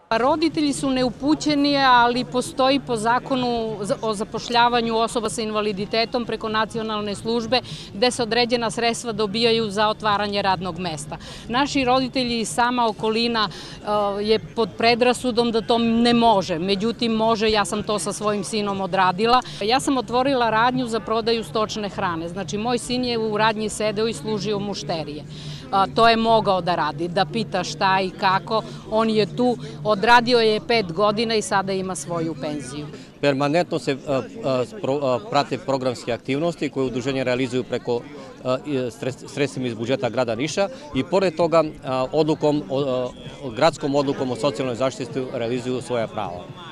Roditelji su neupućeni, ali postoji po zakonu o zapošljavanju osoba sa invaliditetom preko nacionalne službe gde se određena sredstva dobijaju za otvaranje radnog mesta. Naši roditelji i sama okolina je pod predrasudom da to ne može, međutim može, ja sam to sa svojim sinom odradila. Ja sam otvorila radnju za prodaju stočne hrane, znači moj sin je u radnji sedeo i služio mušterije. To je mogao da radi, da pita šta i kako, on je tu, odradio je 5 godina i sada ima svoju penziju. Permanentno se prate programske aktivnosti koje udruženje realizuju preko sredstvima iz budžeta grada Niša i pored toga gradskom odlukom o socijalnoj zaštiti realizuju svoja prava.